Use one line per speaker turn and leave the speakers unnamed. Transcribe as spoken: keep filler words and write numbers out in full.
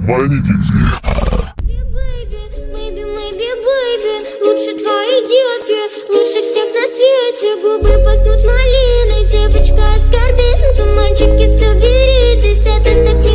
Манитики.
Лучше твои детки, лучше всех на свете. Губы пахнут малиной, девочка оскорбит. Мальчики, соберитесь, это так не